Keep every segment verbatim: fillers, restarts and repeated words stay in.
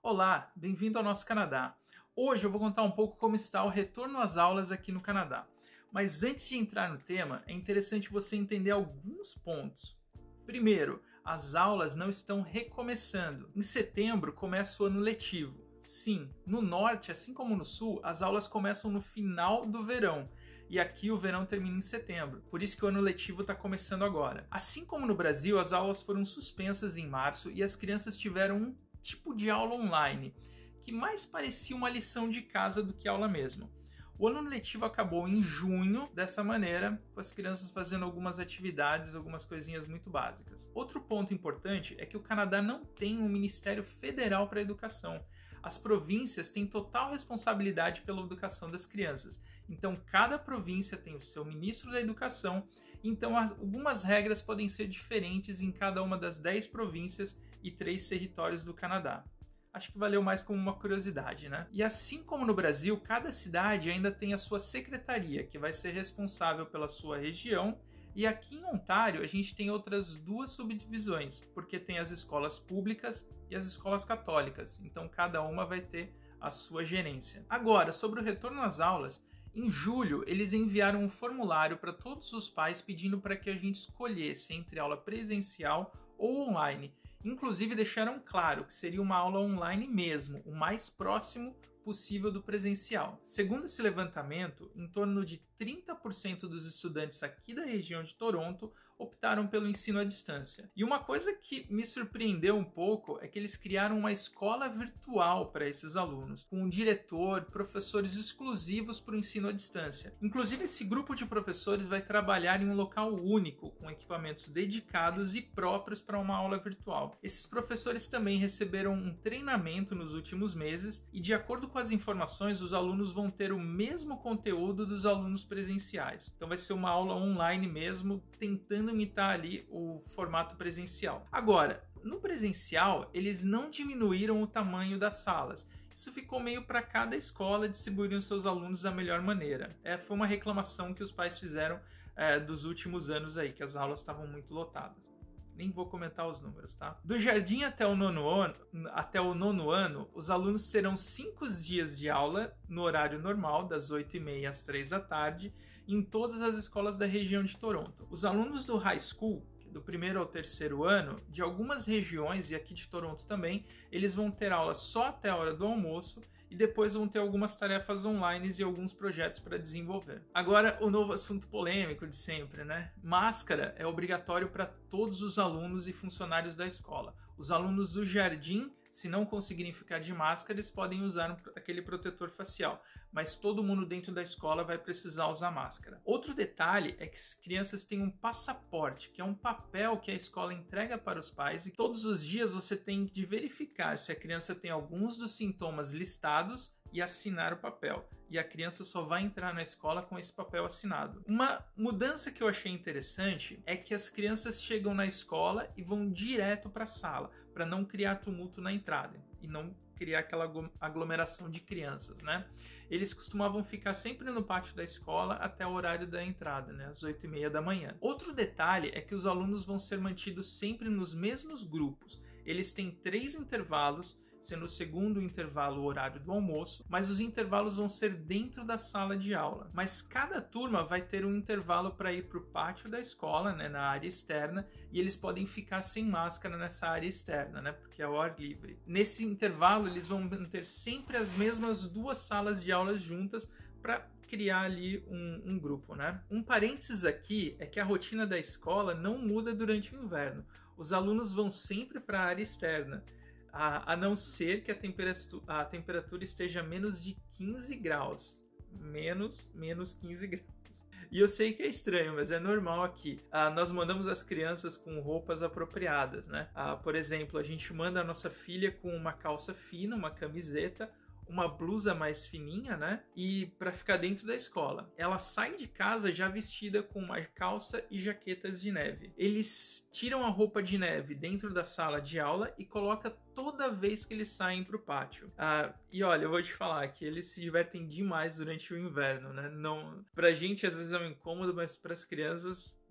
Olá, bem-vindo ao nosso Canadá. Hoje eu vou contar um pouco como está o retorno às aulas aqui no Canadá. Mas antes de entrar no tema, é interessante você entender alguns pontos. Primeiro, as aulas não estão recomeçando. Em setembro começa o ano letivo. Sim, no norte, assim como no sul, as aulas começam no final do verão. E aqui o verão termina em setembro, por isso que o ano letivo está começando agora. Assim como no Brasil, as aulas foram suspensas em março e as crianças tiveram um tipo de aula online, que mais parecia uma lição de casa do que aula mesmo. O ano letivo acabou em junho, dessa maneira, com as crianças fazendo algumas atividades, algumas coisinhas muito básicas. Outro ponto importante é que o Canadá não tem um Ministério Federal para a Educação. As províncias têm total responsabilidade pela educação das crianças. Então, cada província tem o seu ministro da educação, então algumas regras podem ser diferentes em cada uma das dez províncias e três territórios do Canadá. Acho que valeu mais como uma curiosidade, né? E assim como no Brasil, cada cidade ainda tem a sua secretaria, que vai ser responsável pela sua região. E aqui em Ontário, a gente tem outras duas subdivisões, porque tem as escolas públicas e as escolas católicas. Então, cada uma vai ter a sua gerência. Agora, sobre o retorno às aulas, em julho, eles enviaram um formulário para todos os pais pedindo para que a gente escolhesse entre aula presencial ou online. Inclusive, deixaram claro que seria uma aula online mesmo, o mais próximo possível do presencial. Segundo esse levantamento, em torno de trinta por cento dos estudantes aqui da região de Toronto optaram pelo ensino à distância. E uma coisa que me surpreendeu um pouco é que eles criaram uma escola virtual para esses alunos, com um diretor, professores exclusivos para o ensino à distância. Inclusive, esse grupo de professores vai trabalhar em um local único, com equipamentos dedicados e próprios para uma aula virtual. Esses professores também receberam um treinamento nos últimos meses e, de acordo com as informações, os alunos vão ter o mesmo conteúdo dos alunos presenciais. Então vai ser uma aula online mesmo, tentando imitar ali o formato presencial. Agora, no presencial, eles não diminuíram o tamanho das salas. Isso ficou meio para cada escola distribuírem os seus alunos da melhor maneira. É, foi uma reclamação que os pais fizeram é, dos últimos anos aí, que as aulas estavam muito lotadas. Nem vou comentar os números, tá? Do jardim até o nono ano, até o nono ano, os alunos serão cinco dias de aula no horário normal, das oito e meia às três da tarde, em todas as escolas da região de Toronto. Os alunos do high school, do primeiro ao terceiro ano, de algumas regiões, e aqui de Toronto também, eles vão ter aula só até a hora do almoço, e depois vão ter algumas tarefas online e alguns projetos para desenvolver. Agora, o novo assunto polêmico de sempre, né? Máscara é obrigatório para todos os alunos e funcionários da escola. Os alunos do jardim, se não conseguirem ficar de máscara, eles podem usar um, aquele protetor facial, mas todo mundo dentro da escola vai precisar usar máscara. Outro detalhe é que as crianças têm um passaporte, que é um papel que a escola entrega para os pais, e todos os dias você tem de verificar se a criança tem alguns dos sintomas listados e assinar o papel. E a criança só vai entrar na escola com esse papel assinado. Uma mudança que eu achei interessante é que as crianças chegam na escola e vão direto para a sala, para não criar tumulto na entrada e não criar aquela aglomeração de crianças, né? Eles costumavam ficar sempre no pátio da escola até o horário da entrada, né? Às oito e meia da manhã. Outro detalhe é que os alunos vão ser mantidos sempre nos mesmos grupos. Eles têm três intervalos, sendo o segundo intervalo o horário do almoço, mas os intervalos vão ser dentro da sala de aula. Mas cada turma vai ter um intervalo para ir para o pátio da escola, né, na área externa, e eles podem ficar sem máscara nessa área externa, né, porque é ao ar livre. Nesse intervalo, eles vão ter sempre as mesmas duas salas de aulas juntas para criar ali um, um grupo, né? Um parênteses aqui é que a rotina da escola não muda durante o inverno. Os alunos vão sempre para a área externa, A, a não ser que a temperatura, a temperatura esteja menos de quinze graus. Menos, menos quinze graus. E eu sei que é estranho, mas é normal aqui. Ah, nós mandamos as crianças com roupas apropriadas, né? Ah, por exemplo, a gente manda a nossa filha com uma calça fina, uma camiseta, uma blusa mais fininha, né? E para ficar dentro da escola. Ela sai de casa já vestida com uma calça e jaquetas de neve. Eles tiram a roupa de neve dentro da sala de aula e colocam toda vez que eles saem para o pátio. Ah, e olha, eu vou te falar que eles se divertem demais durante o inverno, né? Não, pra gente às vezes é um incômodo, mas para as crianças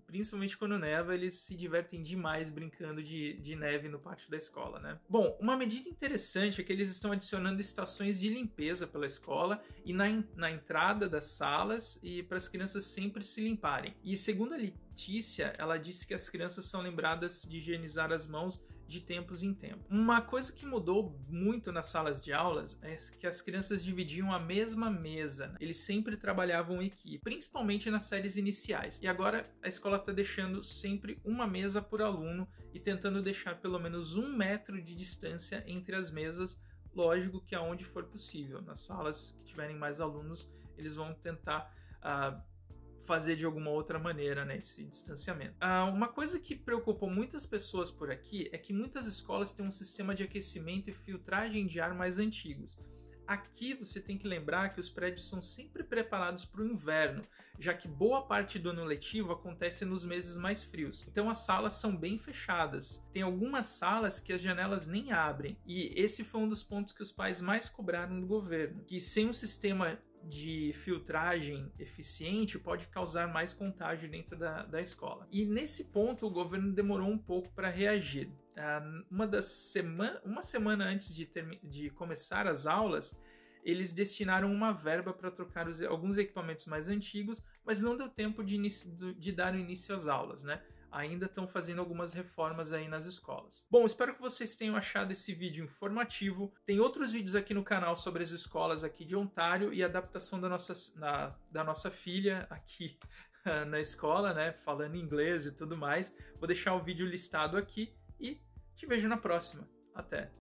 principalmente quando neva, eles se divertem demais brincando de, de neve no pátio da escola, né? Bom, uma medida interessante é que eles estão adicionando estações de limpeza pela escola e na, na entrada das salas e para as crianças sempre se limparem. E segundo a Letícia, ela disse que as crianças são lembradas de higienizar as mãos de tempos em tempos. Uma coisa que mudou muito nas salas de aulas é que as crianças dividiam a mesma mesa, né? Eles sempre trabalhavam em equipe, principalmente nas séries iniciais. E agora a escola está deixando sempre uma mesa por aluno e tentando deixar pelo menos um metro de distância entre as mesas, lógico que aonde for possível. Nas salas que tiverem mais alunos, eles vão tentar uh, fazer de alguma outra maneira, né, esse distanciamento. Ah, uma coisa que preocupou muitas pessoas por aqui é que muitas escolas têm um sistema de aquecimento e filtragem de ar mais antigos. Aqui você tem que lembrar que os prédios são sempre preparados para o inverno, já que boa parte do ano letivo acontece nos meses mais frios. Então as salas são bem fechadas. Tem algumas salas que as janelas nem abrem. E esse foi um dos pontos que os pais mais cobraram do governo, que sem um sistema de filtragem eficiente pode causar mais contágio dentro da, da escola. E nesse ponto o governo demorou um pouco para reagir. Uh, uma, das sema uma semana antes de, de começar as aulas, eles destinaram uma verba para trocar os, alguns equipamentos mais antigos, mas não deu tempo de, de dar o início às aulas, né? Ainda estão fazendo algumas reformas aí nas escolas. Bom, espero que vocês tenham achado esse vídeo informativo. Tem outros vídeos aqui no canal sobre as escolas aqui de Ontário e a adaptação da nossa, na, da nossa filha aqui na escola, né? Falando inglês e tudo mais. Vou deixar o vídeo listado aqui e te vejo na próxima. Até!